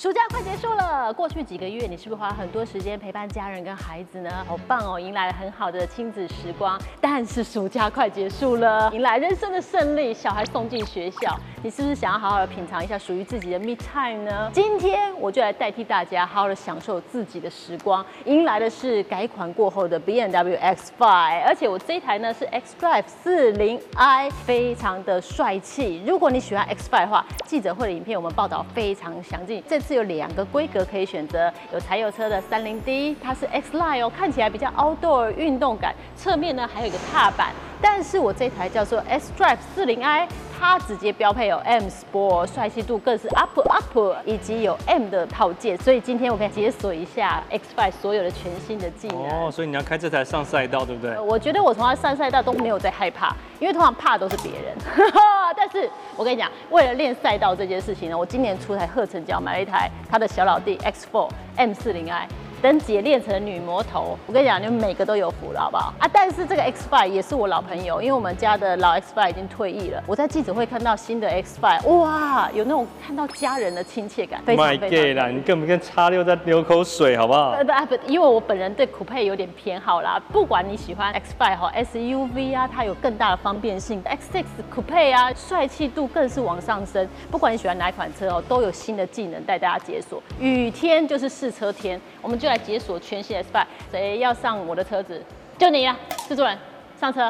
暑假快结束了，过去几个月你是不是花了很多时间陪伴家人跟孩子呢？好棒哦，迎来了很好的亲子时光。但是暑假快结束了，迎来人生的胜利，小孩送进学校，你是不是想要好好的品尝一下属于自己的 me time 呢？今天我就来代替大家好好的享受自己的时光。迎来的是改款过后的 B&W X5， 而且我这一台呢是 xDrive 40i， 非常的帅气。如果你喜欢 X5 的话，记者会的影片我们报道非常详尽。这次有2个规格可以选择，有柴油车的 30D， 它是 X Line 哦，看起来比较 outdoor 运动感。侧面呢还有一个踏板，但是我这台叫做 xDrive 40i， 它直接标配有 M Sport， 帅气度更是 up， 以及有 M 的套件。所以今天我可以解锁一下 X5 所有的全新的技能。 哦，所以你要开这台上赛道，对不对？ 我觉得我从它上赛道都没有在害怕，因为通常怕都是别人。但是我跟你讲，为了练赛道这件事情呢，我今年出台贺成交买了一台他的小老弟 X4 M40i。等姐练成女魔头，我跟你讲，你们每个都有福了，好不好啊？但是这个 X5 也是我老朋友，因为我们家的老 X5 已经退役了。我在记者会看到新的 X5， 哇，有那种看到家人的亲切感，非常非常。 卖啦，你根本跟X6在流口水，好不好？ 不，因为我本人对酷配有点偏好啦。不管你喜欢 X5 哈 SUV 啊，它有更大的方便性 ；X6 酷配啊，帅气度更是往上升。不管你喜欢哪一款车哦，都有新的技能带大家解锁。雨天就是试车天，我们就来解锁全新 X5， 谁要上我的车子？就你啊，制作人，上车。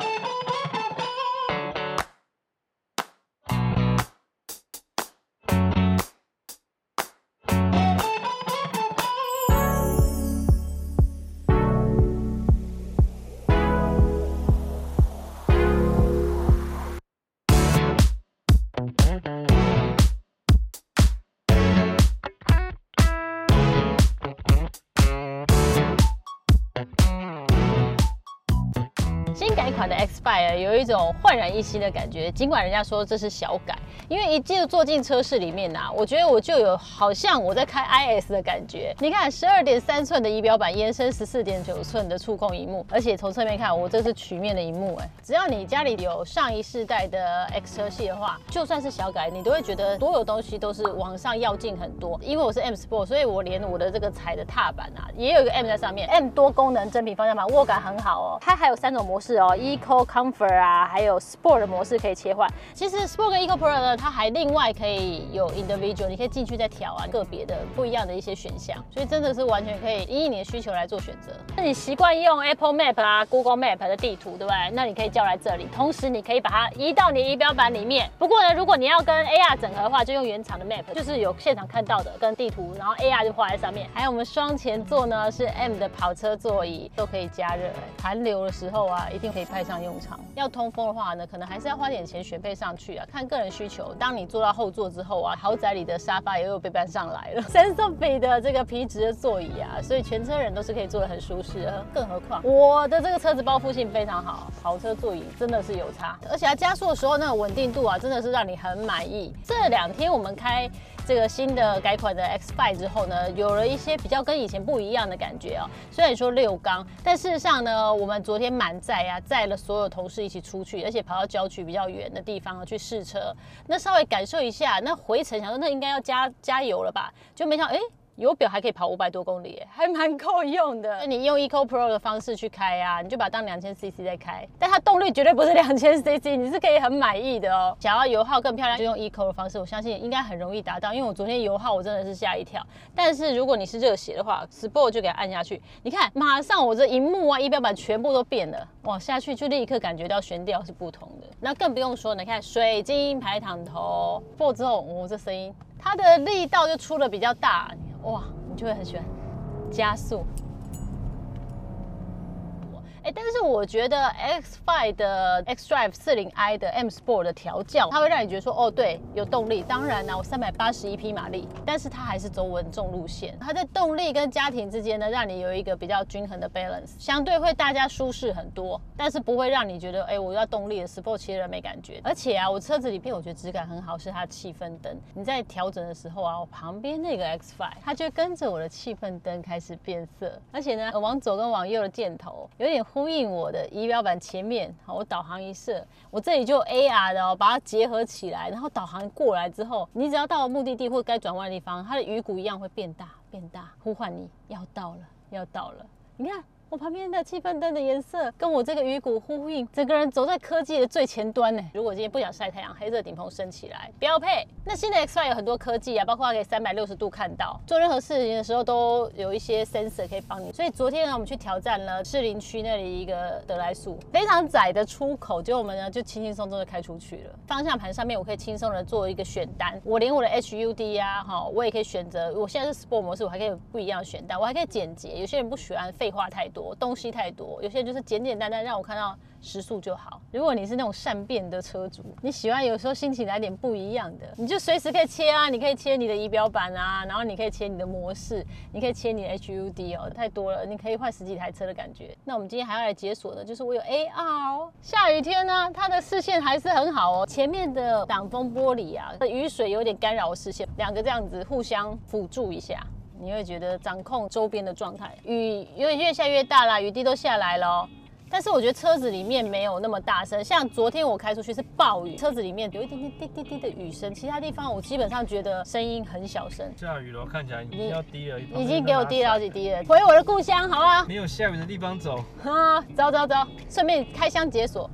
新改款的 X5 有一种焕然一新的感觉，尽管人家说这是小改，因为一坐进车室里面我觉得我就有好像我在开 IS 的感觉。你看，12.3寸的仪表板延伸14.9寸的触控萤幕，而且从侧面看，我这是曲面的萤幕只要你家里有上一世代的 X 车系的话，就算是小改，你都会觉得所有东西都是往上要进很多。因为我是 M Sport， 所以我连我的这个踩的踏板也有一个 M 在上面 ，M 多功能真皮方向盘，握感很好哦。它还有3种模式Eco、Comfort 还有 Sport 的模式可以切换。其实 Sport 跟 Eco Pro 呢，它还另外可以有 Individual， 你可以进去再调个别的不一样的一些选项，所以真的是完全可以依你的需求来做选择。那你习惯用 Apple Map Google Map 的地图，对不对？那你可以叫来这里，同时你可以把它移到你的仪表板里面。不过呢，如果你要跟 AR 整合的话，就用原厂的 Map， 就是有现场看到的跟地图，然后 AR 就画在上面。还有我们双前座呢是 M 的跑车座椅，都可以加热，寒流的时候一定可以派上用场。要通风的话呢，可能还是要花点钱选配上去看个人需求。当你坐到后座之后豪宅里的沙发也有被搬上来了，Sensofi 的这个皮质的座椅所以全车人都是可以坐得很舒适更何况我的这个车子包覆性非常好，跑车座椅真的是有差，而且它加速的时候那个稳定度真的是让你很满意。这2天我们开这个新的改款的 X5 之后呢，有了一些比较跟以前不一样的感觉虽然说6缸，但事实上呢，我们昨天满载载了所有同事一起出去，而且跑到郊区比较远的地方去试车，那稍微感受一下，那回程想说那应该要加油了吧，就没想到油表还可以跑500多公里还蛮够用的。你用 Eco Pro 的方式去开你就把它当2000cc 在开，但它动力绝对不是2000cc， 你是可以很满意的哦。想要油耗更漂亮，就用 Eco 的方式，我相信应该很容易达到。因为我昨天油耗我真的是吓一跳。但是如果你是热血的话 ，Sport 就给它按下去，你看马上我这萤幕仪表板全部都变了，往下去就立刻感觉到悬吊是不同的。那更不用说，你看水晶排挡头 Sport 之后，这声音它的力道就出的比较大。哇，你就会很喜欢加速。但是我觉得 X5 的 xDrive 40i 的 M Sport 的调教，它会让你觉得说，对，有动力。当然我381匹马力，但是它还是走稳重路线。它在动力跟家庭之间呢，让你有一个比较均衡的 balance， 相对会大家舒适很多，但是不会让你觉得，我要动力的 Sport 骑人没感觉。而且我车子里面我觉得质感很好，是它的气氛灯。你在调整的时候我旁边那个 X5 它就跟着我的气氛灯开始变色，而且呢，往左跟往右的箭头有点呼应我的仪表板前面，好，我导航一设，我这里就有 AR 的哦，把它结合起来，然后导航过来之后，你只要到了目的地或该转弯的地方，它的鱼骨一样会变大，呼唤你要到了，要到了。你看。我旁边的气氛灯的颜色跟我这个鱼骨呼应，整个人走在科技的最前端呢。如果今天不想晒太阳，黑色顶棚升起来，标配。那新的 X5 有很多科技啊，包括它可以360度看到，做任何事情的时候都有一些 sensor 可以帮你。所以昨天呢，我们去挑战了士林区那里一个得来速，非常窄的出口，结果我们呢就轻轻松松的开出去了。方向盘上面我可以轻松的做一个选单，我连我的 HUD 啊，我也可以选择。我现在是 Sport 模式，我还可以有不一样的选单，我还可以简洁。有些人不喜欢废话太多，东西太多，有些人就是简简单单让我看到时速就好。如果你是那种善变的车主，你喜欢有时候心情来点不一样的，你就随时可以切啊，你可以切你的仪表板啊，然后你可以切你的模式，你可以切你的 HUD 哦，太多了，你可以换10几台车的感觉。那我们今天还要来解锁的就是我有 AR 哦，下雨天呢，它的视线还是很好哦，前面的挡风玻璃啊，雨水有点干扰视线，两个这样子互相辅助一下。你会觉得掌控周边的状态，雨越下越大啦，雨滴都下来了哦。但是我觉得车子里面没有那么大声，像昨天我开出去是暴雨，车子里面有一点点滴滴滴的雨声，其他地方我基本上觉得声音很小声。 下雨了，看起来已经要滴了， 已经给我滴了好几滴了。回我的故乡，好啊。 没有下雨的地方走。 啊，走走走，顺便开箱解锁。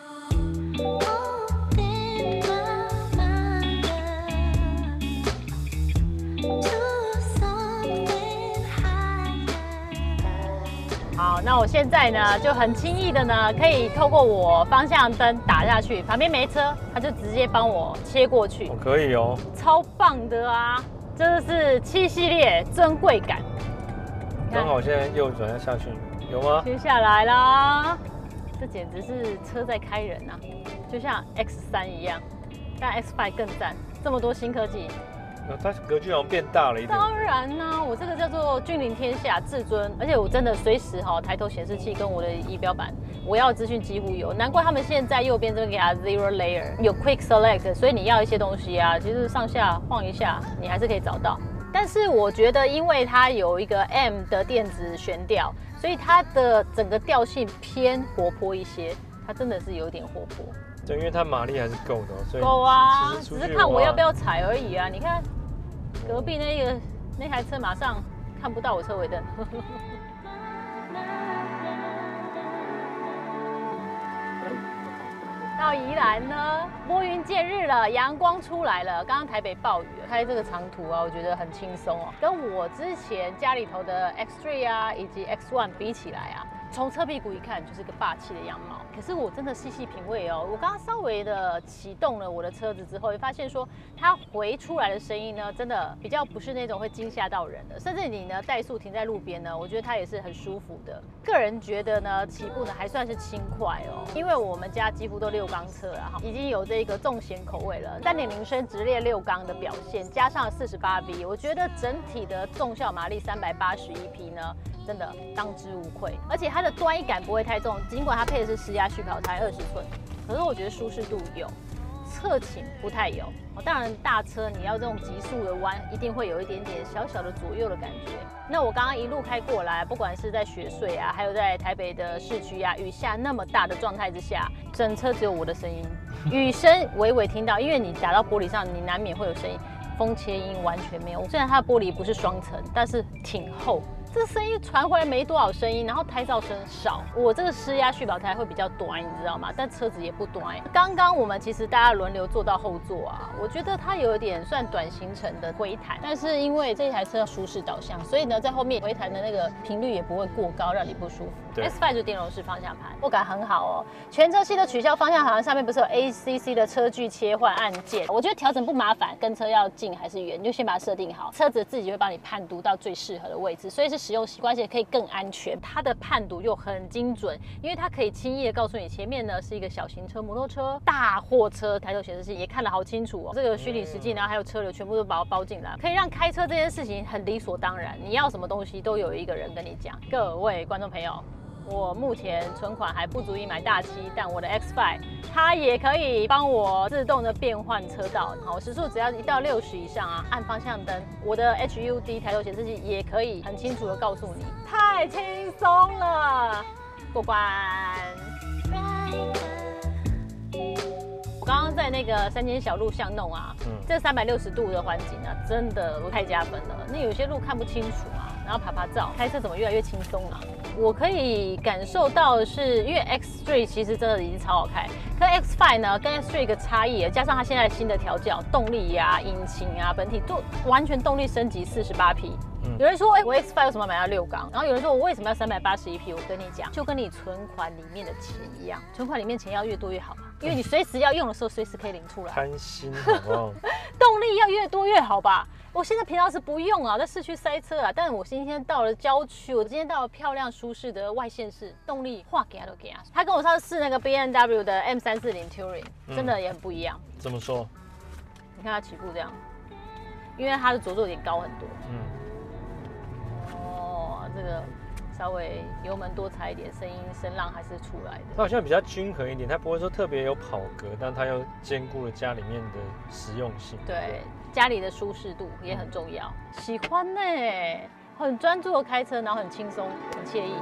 好，那我现在呢就很轻易的呢，可以透过我方向灯打下去，旁边没车，它就直接帮我切过去。 可以哦， 超棒的啊！真的是7系列尊贵感。 刚好现在右转要下去，有吗？ 接下来啦，这简直是车在开人啊，就像 X3一样，但 X5 更赞，这么多新科技。 它格局好像变大了一点。 当然啦，我这个叫做君临天下至尊，而且我真的随时抬头显示器跟我的仪表板，我要的资讯几乎有。难怪他们现在右边这边给它 Zero Layer， 有 Quick Select， 所以你要一些东西啊，其实上下晃一下，你还是可以找到。但是我觉得，因为它有一个 M 的电子悬吊，所以它的整个调性偏活泼一些，它真的是有点活泼。 对，因为它马力还是够的，所以够啊，只是看我要不要踩而已啊。你看。隔壁那台车马上看不到我车尾灯。到宜兰呢，拨云见日了，阳光出来了。刚刚台北暴雨了，开这个长途啊，我觉得很轻松哦。跟我之前家里头的 X3 啊以及 X1 比起来啊，从车屁股一看就是个霸气的样貌。可是我真的细细品味哦，我刚刚稍微的启动了我的车子之后，会发现说它回出来的声音呢，真的比较不是那种会惊吓到人的，甚至你呢怠速停在路边呢，我觉得它也是很舒服的。个人觉得呢，起步呢还算是轻快哦，因为我们家几乎都6缸车了哈，已经有这个重咸口味了，3.0升直列6缸的表现，加上48V，我觉得整体的重效马力381匹呢，真的当之无愧。而且它的端一感不会太重，尽管它配的是10压续跑胎20寸，可是我觉得舒适度有，侧倾不太有。当然大车你要这种急速的弯，一定会有一点点小小的左右的感觉。那我刚刚一路开过来，不管是在雪隧啊，还有在台北的市区啊，雨下那么大的状态之下，整车只有我的声音，雨声微微听到，因为你打到玻璃上，你难免会有声音。风切音完全没有，虽然它的玻璃不是双层，但是挺厚。这个声音传回来没多少声音，然后胎噪声少。我这个10压续保胎会比较短，你知道吗？但车子也不短。刚刚我们其实大家轮流坐到后座啊，我觉得它有一点算短行程的回弹，但是因为这台车舒适导向，所以呢在后面回弹的那个频率也不会过高，让你不舒服。X5 就是电容式方向盘，握感很好哦。全车系都取消方向盘，上面不是有 ACC 的车距切换按键？我觉得调整不麻烦，跟车要近还是远，你就先把它设定好，车子自己会帮你判读到最适合的位置，所以是使用习惯，而且可以更安全。它的判读又很精准，因为它可以轻易的告诉你前面呢是一个小型车、摩托车、大货车，抬头显示器也看得好清楚哦。这个虚拟实境呢，还有车流全部都把它包进来，可以让开车这件事情很理所当然。你要什么东西都有一个人跟你讲。各位观众朋友，我目前存款还不足以买大7，但我的 X5 它也可以帮我自动的变换车道。好，时速只要1到60以上啊，按方向灯，我的 HUD 抬头显示器也可以很清楚的告诉你，太轻松了。 过关。我刚刚在那个山间小路巷弄啊，这360度的环境啊，真的太加分了。那有些路看不清楚啊，然后爬照，开车怎么越来越轻松啊？我可以感受到的是，因为 X3 其实真的已经超好开，可 X5 呢跟 X3 一个差异，加上它现在新的调教，动力呀、引擎啊、本体都完全动力升级48匹。有人说，我 X5 为什么买到6缸？然后有人说我为什么要381匹？我跟你讲，就跟你存款里面的钱一样，存款里面钱要越多越好嘛，因为你随时要用的时候，随时可以领出来。 贪心好不好？ 动力要越多越好吧。我现在平常时不用啊，在市区塞车啊，但是我今天到了郊区，我今天到了漂亮舒适的外县市，动力话给他都给他。他跟我上次试那个 BMW 的 M340 Touring， 真的也很不一样。 怎么说？ 你看它起步这样，因为它的着座点高很多。这个稍微油门多踩一点，声浪还是出来的。 它好像比较均衡一点，它不会说特别有跑格，但它又兼顾了家里面的实用性。 对，家里的舒适度也很重要。喜欢呢，很专注的开车，然后很轻松，很惬意。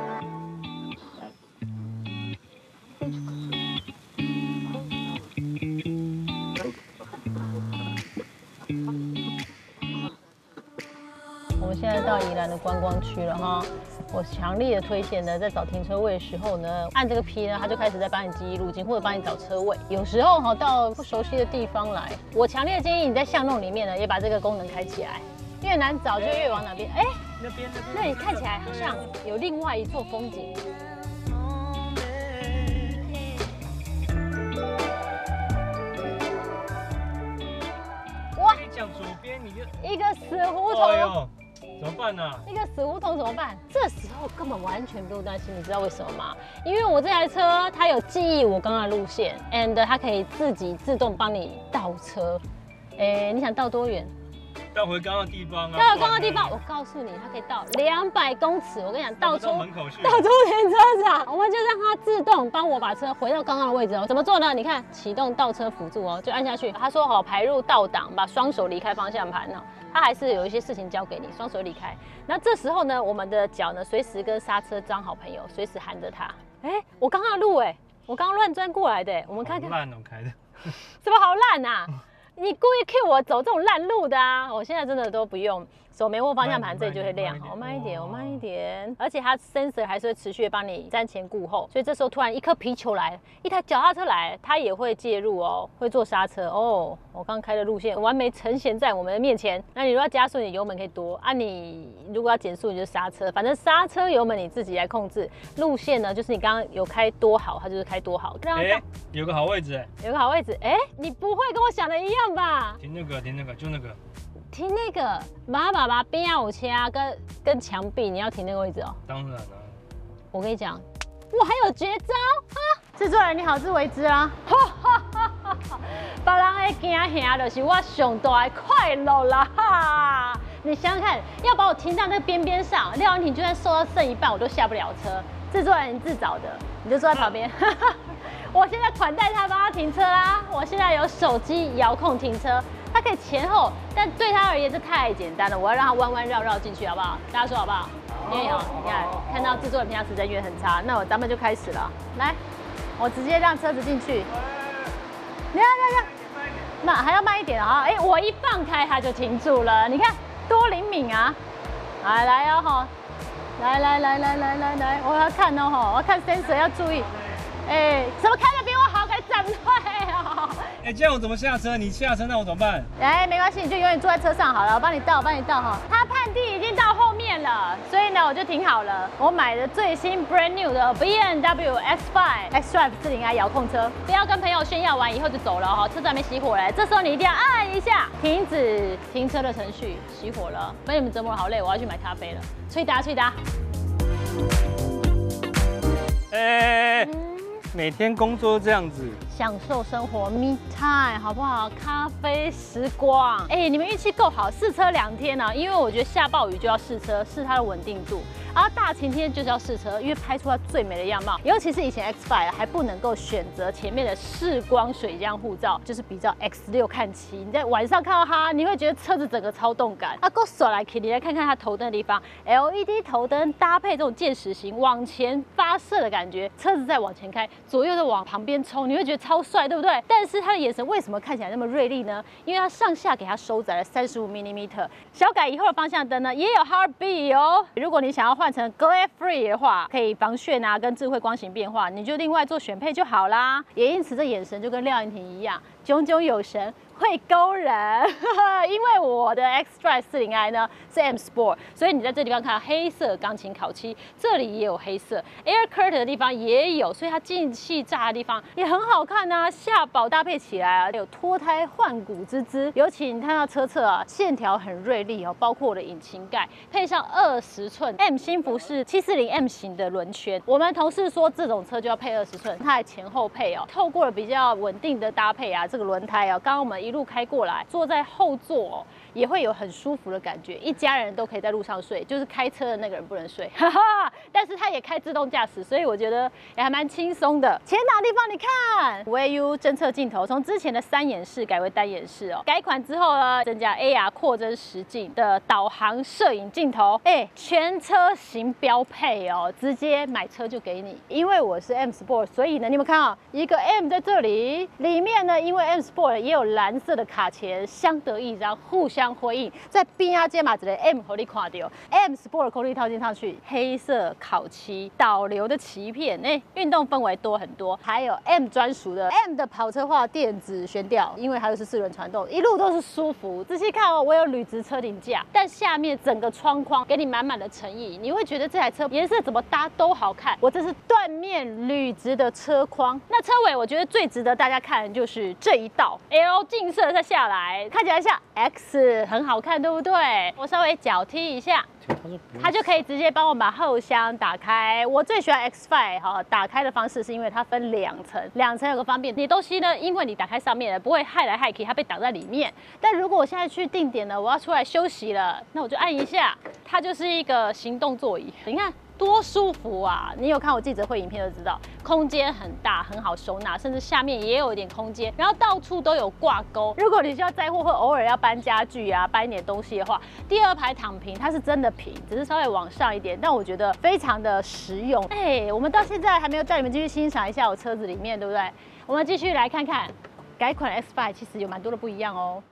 我们现在到宜兰的观光区了哈，我强烈的推荐呢，在找停车位的时候呢，按这个 P 呢，它就开始在帮你记忆路径，或者帮你找车位。有时候哈，到不熟悉的地方来，我强烈建议你在巷弄里面呢，也把这个功能开起来。越难找就越往哪边， 那边， 那里看起来好像有另外一座风景。哇！ 讲左边你就一个死胡同。 哎呦，怎么办呢？ 一个死胡同怎么办？这时候根本完全不用担心，你知道为什么吗？因为我这台车它有记忆我刚刚的路线 ，and 它可以自动帮你倒车。你想倒多远？ 倒回刚刚的地方啊！ 倒回刚刚的地方，我告诉你，它可以倒200公尺。我跟你讲，倒出门口去， 倒出停车场，我们就让它自动帮我把车回到刚刚的位置哦。怎么做呢？你看，启动倒车辅助哦，就按下去。他说好，排入倒档，把双手离开方向盘哦。他还是有一些事情交给你，双手离开。那这时候呢，我们的脚呢，随时跟刹车当好朋友，随时含着它。我刚刚的路我刚刚乱钻过来的，我们看看。 烂哦，开的。 怎么好烂啊？你故意 cue 我走这种烂路的啊！我现在真的都不用，手没握方向盘，这里就会亮。我慢一点，我慢一点。而且它 sensor 还是会持续帮你瞻前顾后，所以这时候突然一颗皮球来了，一台脚踏车来了，它也会介入哦，会做刹车哦。我刚开的路线完美呈现在我们的面前。那你如果要加速，你油门可以多啊；你如果要减速，你就刹车。反正刹车油门你自己来控制。路线呢，就是你刚刚有开多好，它就是开多好。 有个好位置有个好位置你不会跟我想的一样吧？ 停那个，就那个。 停那个，爸爸边有车跟墙壁，你要停那个位置哦。 当然了。 我跟你讲，我还有绝招啊！制作人你好自为之啦。别人的惊吓就是我上大的快乐啦哈！你想想看，要把我停到那个边边上，廖文婷就算瘦到剩一半，我都下不了车。制作人你自找的，你就坐在旁边。我现在款待他帮他停车啦。我现在有手机遥控停车。它可以前后，但对他而言这太简单了。我要让它弯弯绕绕进去，好不好？大家说好不好？因为你看到制作人平常时人缘很差，那咱们就开始了。来，我直接让车子进去。你看，还要慢一点啊！我一放开它就停住了，你看多灵敏啊！来哦哈，来，我要看哦哈，我要看 sensor 要注意。怎么开的比我好，可以站对哦。 这样我怎么下车？你下车那我怎么办？ 没关系，你就永远坐在车上好了，我帮你倒哈。它判地已经到后面了，所以呢我就停好了。我买的最新 brand new 的 BMW X5 xDrive 40i 遥控车，不要跟朋友炫耀完以后就走了哈，车子还没熄火嘞，这时候你一定要按一下停止停车的程序，熄火了。被你们折磨得好累，我要去买咖啡了。吹打。 每天工作这样子， 享受生活 ，me time 好不好？咖啡时光。哎，你们运气够好，试车2天呢、因为我觉得下暴雨就要试车，试它的稳定度。然后大晴天就是要试车，因为拍出它最美的样貌。尤其是以前 X5 还不能够选择前面的视光水箱护罩，就是比较 X6 看齐。你在晚上看到它，你会觉得车子整个超动感。啊，够手来 K， 你来看看它头灯的地方 ，LED 头灯搭配这种箭矢型往前发射的感觉，车子在往前开，左右的往旁边冲，你会觉得超帅，对不对？但是它的眼神为什么看起来那么锐利呢？因为它上下给它收窄了35 mm。小改以后的方向灯呢，也有 Heartbeat 哦。如果你想要换成 Glare Free 的话，可以防眩啊，跟智慧光型变化，你就另外做选配就好啦。也因此这眼神就跟廖燕婷一样，炯炯有神。会勾人，因为我的 X-Drive 40i 呢是 M Sport， 所以你在这地方看到黑色钢琴烤漆，这里也有黑色 Air Curtain 的地方也有，所以它进气栅的地方也很好看啊。下保搭配起来啊，有脱胎换骨之姿。尤其你看到车侧啊，线条很锐利哦，包括我的引擎盖，配上20寸 M 新福士740 M 型的轮圈。我们同事说这种车就要配20寸，它还前后配哦。透过了比较稳定的搭配啊，这个轮胎啊，刚刚我们一路开过来，坐在后座哦，也会有很舒服的感觉，一家人都可以在路上睡，就是开车的那个人不能睡，哈哈。但是它也开自动驾驶，所以我觉得也还蛮轻松的。前挡地方你看，5AU 侦测镜头从之前的3眼式改为单眼式哦。改款之后呢，增加 AR 扩增实境的导航摄影镜头，全车型标配哦，直接买车就给你。因为我是 M Sport， 所以呢，你们看啊，一个 M 在这里，里面呢，因为 M Sport 也有蓝色的卡钳，相得益彰，互相辉映。在边啊，这嘛一个 M 和你看到 M Sport 空力套进上去，黑色烤漆导流的鳍片，运动氛围多很多。还有 M 专属的 M 的跑车化电子悬吊，因为它又是4轮传动，一路都是舒服。仔细看哦，我有铝质车顶架，但下面整个窗框给你满满的诚意，你会觉得这台车颜色怎么搭都好看。我这是缎面铝质的车框，那车尾我觉得最值得大家看的就是这一道 L 镜射再下来，看起来像 X， 很好看，对不对？我稍微脚踢一下，它就可以直接帮我把后箱打开。我最喜欢 X5 哈，打开的方式是因为它分2层，2层有个方便，你东西呢，因为你打开上面了，不会害来害去，它被挡在里面。但如果我现在去定点了，我要出来休息了，那我就按一下，它就是一个行动座椅。你看。多舒服啊！你有看我记者会影片就知道，空间很大，很好收纳，甚至下面也有一点空间，然后到处都有挂钩。如果你需要载货或偶尔要搬家具啊、搬一点东西的话，第2排躺平，它是真的平，只是稍微往上一点，但我觉得非常的实用。我们到现在还没有带你们进去欣赏一下我车子里面，对不对？我们继续来看看改款 X5， 其实有蛮多的不一样哦。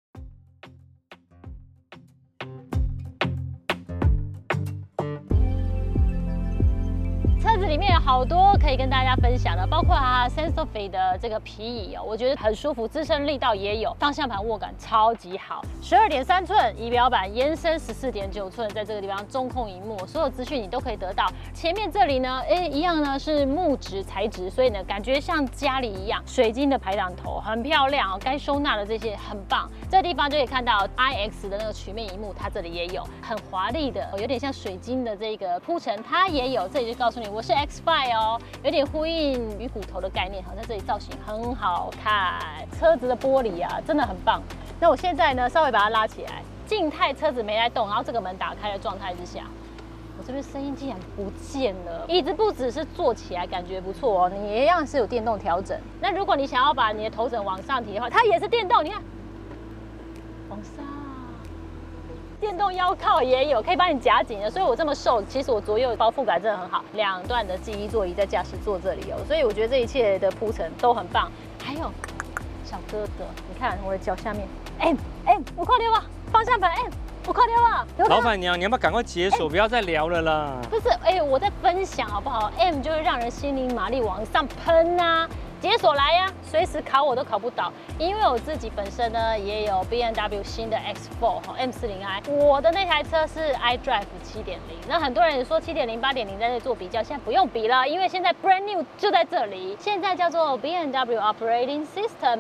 车子里面有好多可以跟大家分享的，包括它 Sensofi 的这个皮椅哦，我觉得很舒服，支撑力道也有，方向盘握感超级好。12.3寸仪表板延伸14.9寸，在这个地方中控萤幕，所有资讯你都可以得到。前面这里呢，一样呢是木质材质，所以呢感觉像家里一样，水晶的排挡头很漂亮哦，该收纳的这些很棒。这个地方就可以看到 iX 的那个曲面萤幕，它这里也有很华丽的，有点像水晶的这个铺陈，它也有。这里就告诉你我是 X5 哦，有点呼应鱼骨头的概念，好像这里造型很好看，车子的玻璃啊真的很棒。那我现在呢稍微把它拉起来，静态车子没在动，然后这个门打开的状态之下，我这边声音竟然不见了。椅子不只是坐起来感觉不错哦，你一样是有电动调整。那如果你想要把你的头枕往上提的话，它也是电动，你看，往上。电动腰靠也有，可以帮你夹紧的，所以我这么瘦，其实我左右包覆感真的很好。2段的记忆座椅在驾驶座这里哦，所以我觉得这一切的铺陈都很棒。还有小哥哥，你看我的脚下面 ，M， 我快点吧，方向盘 M， 我快点吧。 老板娘，你要不要赶快解锁，不要再聊了啦？ 不是，我在分享好不好 ？M 就会让人心灵马力往上喷啊。 解锁来呀，随时考我都考不倒，因为我自己本身呢也有 BMW 新的 X4 M40i， 我的那台车是 iDrive 7.0，那很多人也说7.0、8.0在这做比较，现在不用比了，因为现在 brand new 就在这里，现在叫做 BMW Operating System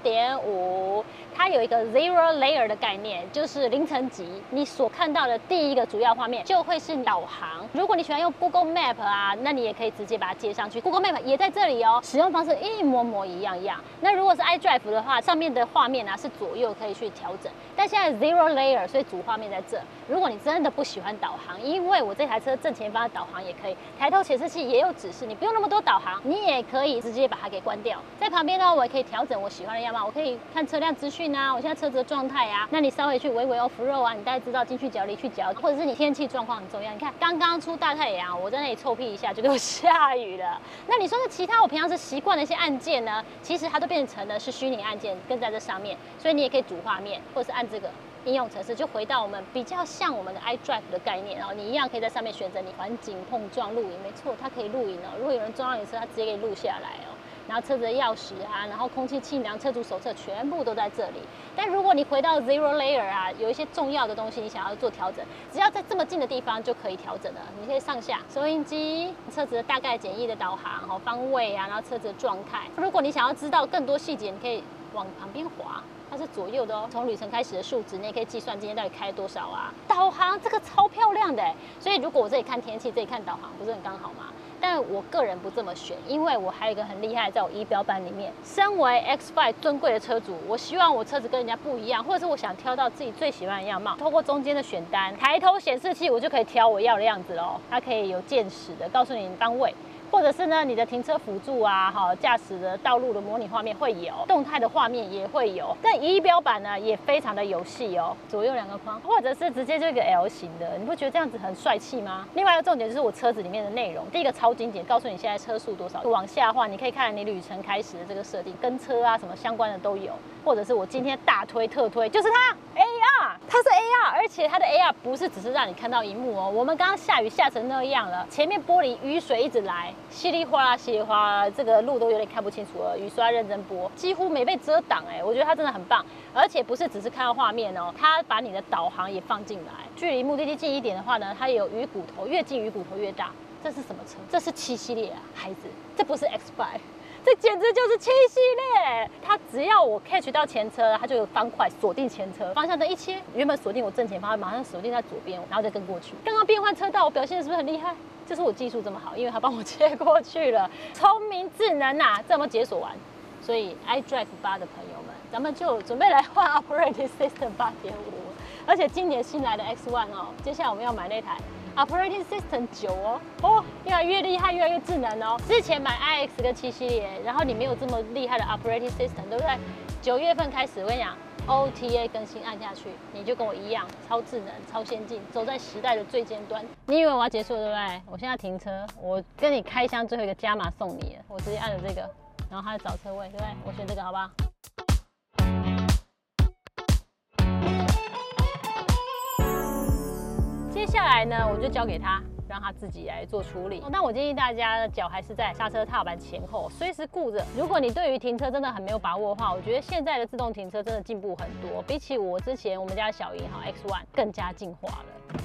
8.5，它有一个 Zero Layer 的概念，就是零层级，你所看到的第一个主要画面就会是导航。如果你喜欢用 Google Map 啊，那你也可以直接把它接上去 ，Google Map 也在这里哦，使用方式一模一样。那如果是 iDrive 的话，上面的画面啊是左右可以去调整，但现在 Zero Layer， 所以主画面在这。如果你真的不喜欢导航，因为我这台车正前方的导航也可以，抬头显示器也有指示，你不用那么多导航，你也可以直接把它给关掉。在旁边呢，我也可以调整我喜欢的样貌，我可以看车辆资讯啊，我现在车子的状态啊，那你稍微去微 off road 啊，你大概知道进去角离去角，或者是你天气状况很重要。你看刚刚出大太阳，我在那里臭屁一下就给我下雨了。那你说的其他我平常是习惯的一些按键呢，其实它都变成了是虚拟按键，跟在这上面，所以你也可以主画面，或者是按这个应用程式，就回到我们比较像我们的 iDrive 的概念，然后你一样可以在上面选择你环境碰撞录影，没错，它可以录影哦。如果有人撞到你车，它直接给你录下来哦。然后车子的钥匙啊，然后空气气囊、车主手册全部都在这里。但如果你回到 Zero Layer 啊，有一些重要的东西你想要做调整，只要在这么近的地方就可以调整了。你可以上下收音机、车子的大概简易的导航、方位啊，然后车子的状态。如果你想要知道更多细节，你可以往旁边滑。它是左右的哦，从旅程开始的数值，你也可以计算今天到底开多少啊。导航这个超漂亮的，所以如果我这里看天气，这里看导航，不是很刚好吗？但我个人不这么选，因为我还有一个很厉害，在我仪表板里面。身为 X5 尊贵的车主，我希望我车子跟人家不一样，或者是我想挑到自己最喜欢的样貌。透过中间的选单，抬头显示器，我就可以挑我要的样子咯。它可以有键识的，告诉你方位。或者是呢，你的停车辅助啊，驾驶的道路的模拟画面会有，动态的画面也会有。但仪表板呢，也非常的有戏哦，左右两个框，或者是直接就一个 L 型的，你不觉得这样子很帅气吗？另外一个重点就是我车子里面的内容，第一个超精简，告诉你现在车速多少。往下的话，你可以看你旅程开始的这个设定，跟车啊什么相关的都有。或者是我今天大推特推，就是它 AR， 它是 AR， 而且它的 AR 不是只是让你看到荧幕哦。我们刚刚下雨下成那样了，前面玻璃雨水一直来，稀里哗啦稀里哗啦，这个路都有点看不清楚了。雨刷认真播，几乎没被遮挡我觉得它真的很棒，而且不是只是看到画面哦，它把你的导航也放进来。距离目的地近一点的话呢，它也有鱼骨头，越近鱼骨头越大。这是什么车？这是7系列啊，孩子，这不是 X5。这简直就是7系列，它只要我 catch 到前车，它就有方块锁定前车，方向灯一切，原本锁定我正前方，马上锁定在左边，然后再跟过去。刚刚变换车道，我表现的是不是很厉害？就是我技术这么好，因为它帮我切过去了，聪明智能啊，这么解锁完。所以 iDrive 8的朋友们，咱们就准备来换 Operating System 8.5，而且今年新来的 X1 哦，接下来我们要买那台。Operating System 9哦，越来越厉害，越来越智能哦。之前买 iX 跟7系列，然后你没有这么厉害的 Operating System， 对不对？9月份开始，我跟你讲 ，OTA 更新按下去，你就跟我一样，超智能、超先进，走在时代的最尖端。你以为我要结束了，对不对？我现在停车，我跟你开箱最后一个加码送你了，我直接按了这个，然后它找车位，对不对？我选这个，好不好？接下来呢，我就交给他，让他自己来做处理。但我建议大家脚还是在刹车踏板前后，随时顾着。如果你对于停车真的很没有把握的话，我觉得现在的自动停车真的进步很多，比起我之前我们家的小银X1更加进化了。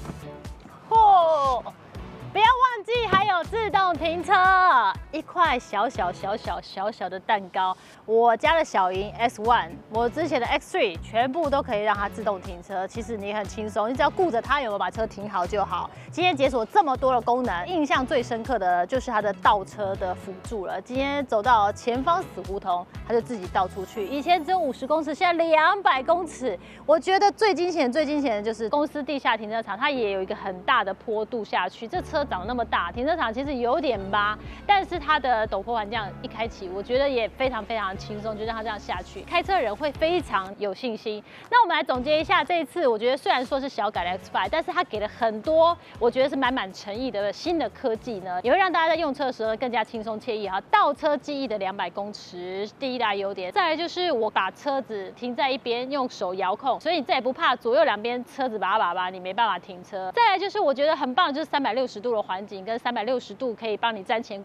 不要忘记还有自动停车，一块小小的蛋糕。我家的小银 S1， 我之前的 X3 全部都可以让它自动停车。其实你很轻松，你只要顾着它有没有把车停好就好。今天解锁这么多的功能，印象最深刻的就是它的倒车的辅助了。今天走到前方死胡同，它就自己倒出去。以前只有50公尺，现在200公尺。我觉得最惊险的就是公司地下停车场，它也有一个很大的坡度下去。这车长那么大，停车场其实有点扒，但是它的陡坡环这样一开启，我觉得也非常轻松，就让它这样下去，开车人会非常有信心。那我们来总结一下这一次，我觉得虽然说是小改的 X5， 但是它给了很多我觉得是满诚意的新的科技呢，也会让大家在用车的时候更加轻松惬意。倒车记忆的200公尺，第一大优点。再来就是我把车子停在一边，用手遥控，所以你再也不怕左右两边车子叭，你没办法停车。再来就是我觉得很棒，就是360度的环境跟360度可以帮你瞻前顾后。以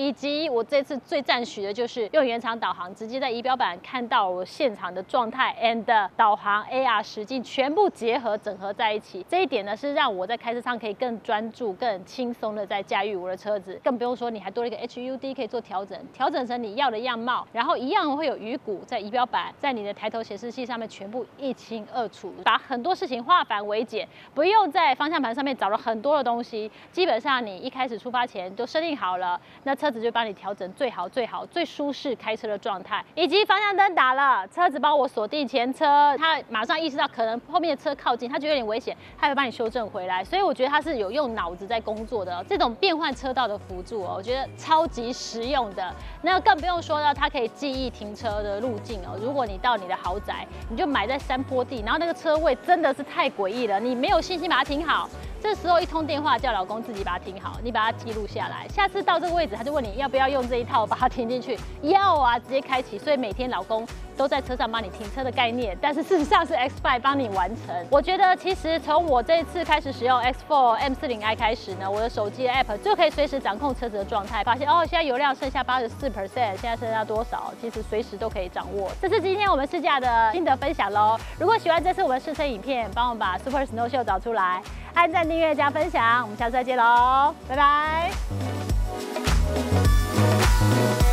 以及我这次最赞许的就是用原厂导航，直接在仪表板看到我现场的状态 and 导航 AR 实境全部结合整合在一起。这一点呢是让我在开车上可以更专注、更轻松的在驾驭我的车子，更不用说你还多了一个 HUD 可以做调整，调整成你要的样貌，然后一样会有鱼骨在仪表板，在你的抬头显示器上面全部一清二楚，把很多事情化繁为简，不用在方向盘上面找了很多的东西，基本上你一开始出发前都设定好了，那车子就帮你调整最好、最舒适开车的状态，以及方向灯打了，车子帮我锁定前车，它马上意识到可能后面的车靠近，它觉得有点危险，它会帮你修正回来，所以我觉得它是有用脑子在工作的，这种变换车道的辅助哦，我觉得超级实用的。那更不用说呢，它可以记忆停车的路径哦。如果你到你的豪宅，你就买在山坡地，然后那个车位真的是太诡异了，你没有信心把它停好。这时候一通电话叫老公自己把它停好，你把它记录下来，下次到这个位置他就问你要不要用这一套把它停进去，要啊，直接开启。所以每天老公都在车上帮你停车的概念，但是事实上是 X5 帮你完成。我觉得其实从我这一次开始使用 X4 M40i 开始呢，我的手机的 App 就可以随时掌控车子的状态，发现哦现在油量剩下84%，现在剩下多少，其实随时都可以掌握。这是今天我们试驾的心得分享咯。如果喜欢这次我们试车影片，帮我们把 Super Snow Show 找出来，按赞、订阅、加分享，我们下次再见喽，拜拜。